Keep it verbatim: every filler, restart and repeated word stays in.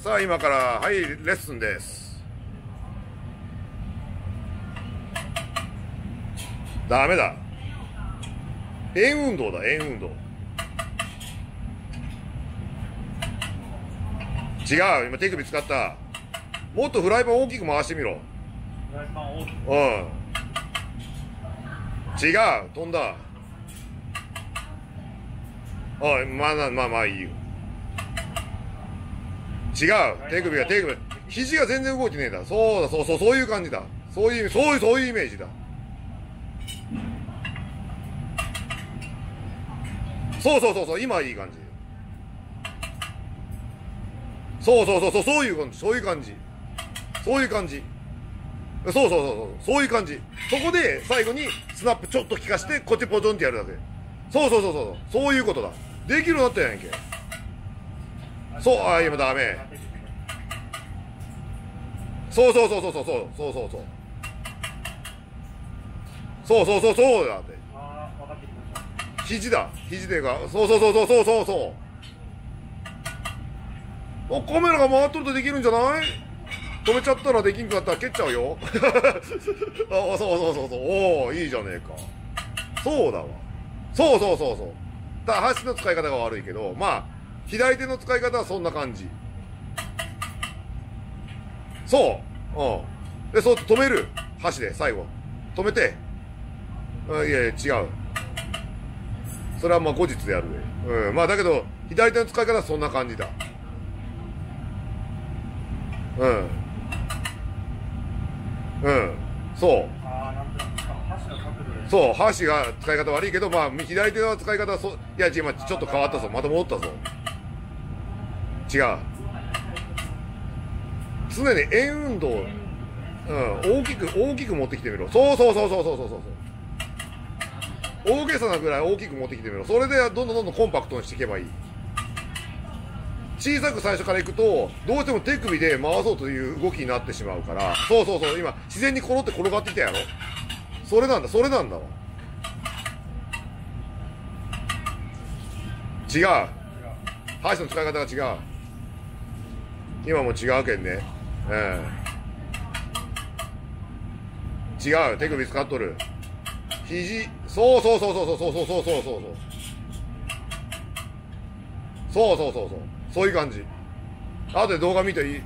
さあ今からはいレッスンです。ダメだ。円運動だ、円運動。違う、今手首使った。もっとフライパン大きく回してみろ。 フライパン大きく。 うん。違う、飛んだ。あ、まあまあまあいいよ。違う、手首が手首肘が全然動いてねえんだ。そうだ、そうそう、そういう感じだ。そういうそういうそういうイメージだ。そうそうそうそう、今いい感じ。そうそうそうそう、そういう感じ、そういう感じ、そういう感じ。そうそうそうそう、そういう感じ。そこで最後にスナップちょっと効かしてこっちポトンってやるだけ。そうそうそうそう、そういうことだ。できるようになったやんけ。そう、あ、今ダメ。そうそうそうそうそうそうそうそうそうそうそうそうそうだって。 ああ、分かってきました。 肘だ、肘でか。そうそうそうそうそうそうそう。カメラが回っとるとできるんじゃない？止めちゃったらできんくなったら蹴っちゃうよ。あ、そうそうそうそう。おお、いいじゃねえか。そうだわ。そうそうそうそう。だから箸の使い方が悪いけど、まあ左手の使い方はそんな感じ。そう。うん。で、そう止める。箸で最後止めて。うん、いやいや違う。それはまあ後日でやるで。うん。まあだけど左手の使い方はそんな感じだ。うん。うん。そう。 ああ、なんとなく箸の角度で。 そう、箸が使い方悪いけど、まあ、左手の使い方はそ、いや、違う、ちょっと変わったぞ。また戻ったぞ。違う。常に円運動、うん、大きく、大きく持ってきてみろ。そうそうそうそうそうそうそう。大げさなぐらい大きく持ってきてみろ。それで、どんどんどんどんコンパクトにしていけばいい。小さく最初からいくと、どうしても手首で回そうという動きになってしまうから、そうそうそう、今、自然にころって転がってきたやろ。それなんだ、それなんだわ。違う。箸の使い方が違う。今も違うけんね。うん。違う。手首使っとる。肘、そうそうそうそうそうそうそうそうそうそう。そうそうそうそう。そういう感じ。後で動画見ていい。